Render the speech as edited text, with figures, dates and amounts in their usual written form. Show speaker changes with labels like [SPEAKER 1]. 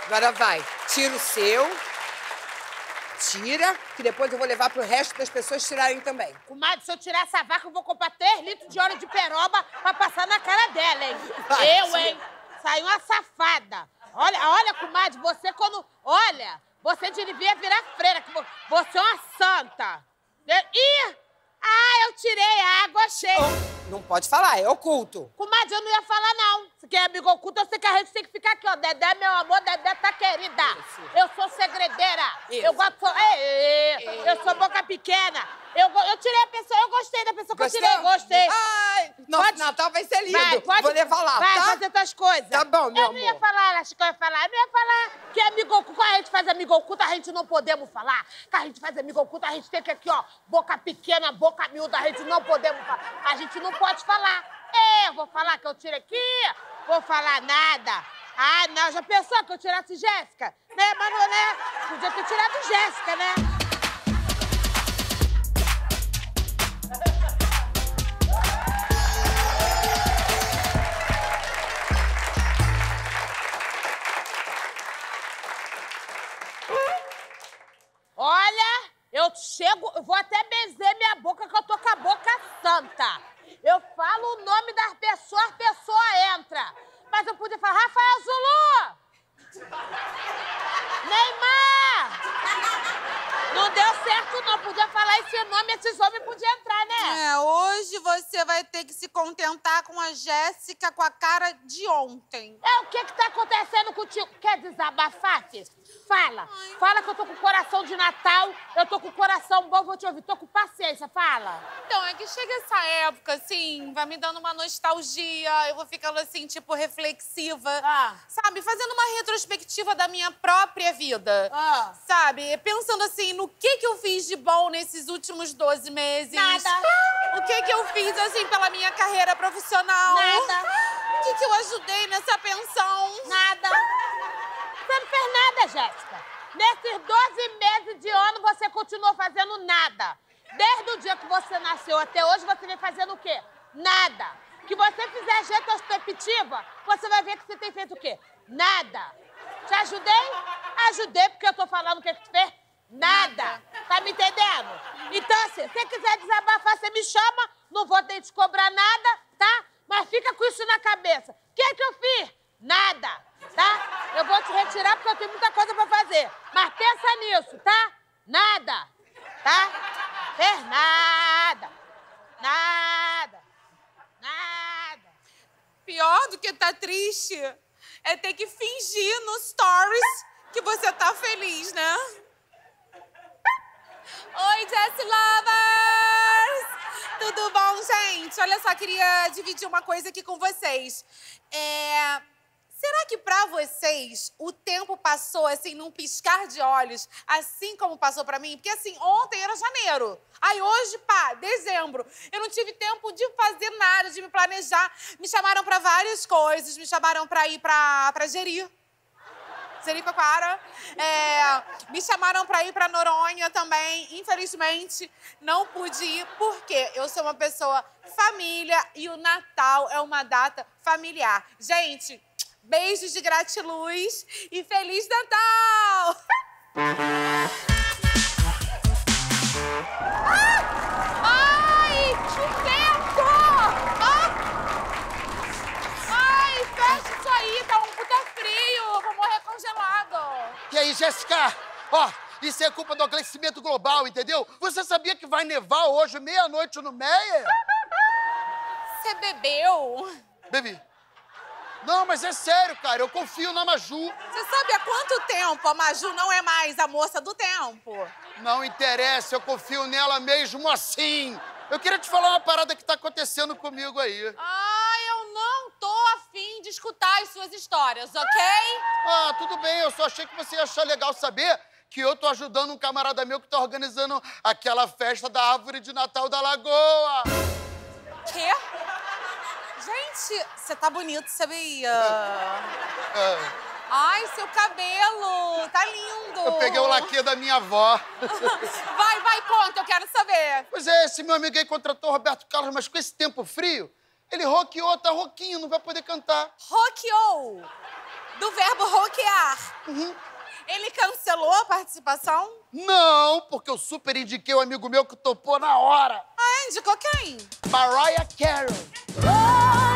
[SPEAKER 1] Agora vai. Tira o seu. Tira, que depois eu vou levar pro resto das pessoas tirarem também.
[SPEAKER 2] Comadre, se eu tirar essa vaca, eu vou comprar 3 litros de óleo de peroba pra passar na cara dela, hein?
[SPEAKER 1] Vai,
[SPEAKER 2] hein? Saiu uma safada. Olha, comadre, você quando... Olha, você devia virar freira, que você é uma santa. Ih! Ah, eu tirei a água, achei.
[SPEAKER 1] Não pode falar, é oculto.
[SPEAKER 2] Comadre, eu não ia falar, não. Se quer amigo oculto, eu sei que a gente tem que ficar aqui, ó. Dedé, meu amor, Dedé tá querida. Isso. Eu sou segredeira. Isso. Eu gosto... Eu sou boca pequena. Eu tirei a pessoa, eu gostei da pessoa que eu tirei. Gostei.
[SPEAKER 1] Ai, nosso Natal vai ser lindo. Vou levar lá,
[SPEAKER 2] vai,
[SPEAKER 1] tá?
[SPEAKER 2] Vai fazer tuas coisas.
[SPEAKER 1] Tá bom, meu amor.
[SPEAKER 2] Eu não ia falar, acho que eu ia falar. Eu não ia falar que amigo oculto, quando a gente faz amigo oculto, a gente não podemos falar. Que a gente faz amigo oculto, a gente tem que aqui, ó, boca pequena, boca miúda, a gente não podemos falar. A gente não pode falar. Eu vou falar que eu tirei aqui, vou falar nada. Ah, não, já pensou que eu tirasse Jéssica? Né, Manu, né? Podia ter tirado Jéssica, né? Olha, eu vou até benzer minha boca, que eu tô com a boca santa. Eu falo o nome das pessoas, a pessoa entra. Mas eu podia falar, Rafael Zulu! Neymar! Não deu certo, não. Podia falar esse nome, esses homens podiam entrar, né?
[SPEAKER 3] Hoje você vai ter que se contentar com a Jéssica com a cara de ontem.
[SPEAKER 2] O que tá acontecendo contigo? Quer desabafar, filho? Fala. Ai. Fala que eu tô com coração de Natal, eu tô com coração bom, vou te ouvir. Tô com paciência, fala.
[SPEAKER 3] Então, é que chega essa época, assim, vai me dando uma nostalgia, eu vou ficando, assim, tipo, reflexiva. Sabe? Fazendo uma retrospectiva da minha própria vida. Sabe? Pensando, assim, no que eu fiz de bom nesses últimos 12 meses.
[SPEAKER 2] Nada.
[SPEAKER 3] O que eu fiz, assim, pela minha carreira profissional.
[SPEAKER 2] Nada.
[SPEAKER 3] O que eu ajudei nessa pensão.
[SPEAKER 2] Nada. Você não fez nada, Jéssica. Nesses 12 meses de ano, você continuou fazendo nada. Desde o dia que você nasceu até hoje, você vem fazendo o quê? Nada. Que você fizer retrospectiva, você vai ver que você tem feito o quê? Nada. Te ajudei? Ajudei, porque eu tô falando o que tu fez? Nada. Tá me entendendo? Então, assim, se você quiser desabafar, você me chama, não vou ter que te cobrar nada, tá? Mas fica com isso na cabeça. O que eu fiz? Nada, tá? Eu vou te retirar porque eu tenho muita coisa pra fazer. Mas pensa nisso, tá? Nada, tá? Fez nada. Nada. Nada.
[SPEAKER 3] Pior do que tá triste é ter que fingir nos stories que você tá feliz, né? Oi, Jessie Lovers! Tudo bom, gente? Olha só, queria dividir uma coisa aqui com vocês. Será que pra vocês o tempo passou, assim, num piscar de olhos, assim como passou pra mim? Porque, assim, ontem era janeiro. Aí hoje, pá, dezembro. Eu não tive tempo de fazer nada, de me planejar. Me chamaram pra várias coisas. Me chamaram pra ir pra Jeri. Jericoacoara. Me chamaram pra ir pra Noronha também. Infelizmente, não pude ir porque eu sou uma pessoa família e o Natal é uma data familiar. Gente, beijos de gratiluz e Feliz Natal! Ai, que vento! Ai, fecha isso aí, tá um puta frio, vou morrer congelado.
[SPEAKER 4] E aí, Jéssica? Ó, isso é culpa do aquecimento global, entendeu? Você sabia que vai nevar hoje, meia-noite no Meia?
[SPEAKER 3] Você bebeu?
[SPEAKER 4] Bebi. Não, mas é sério, cara, eu confio na Maju.
[SPEAKER 3] Você sabe há quanto tempo a Maju não é mais a moça do tempo?
[SPEAKER 4] Não interessa, eu confio nela mesmo assim. Eu queria te falar uma parada que tá acontecendo comigo aí.
[SPEAKER 3] Eu não tô afim de escutar as suas histórias, ok?
[SPEAKER 4] Tudo bem, eu só achei que você ia achar legal saber que eu tô ajudando um camarada meu que tá organizando aquela festa da árvore de Natal da Lagoa.
[SPEAKER 3] Quê? Gente, você tá bonito, sabia? Ai, seu cabelo, tá lindo.
[SPEAKER 4] Eu peguei o laque da minha avó.
[SPEAKER 3] Vai, conta, eu quero saber.
[SPEAKER 4] Pois é, esse meu amigo aí contratou o Roberto Carlos, mas com esse tempo frio, ele roqueou, tá rouquinho, não vai poder cantar.
[SPEAKER 3] Roqueou? Do verbo roquear. Ele cancelou a participação?
[SPEAKER 4] Não, porque eu super indiquei um amigo meu que topou na hora.
[SPEAKER 3] Ah, indicou quem?
[SPEAKER 4] Mariah Carey.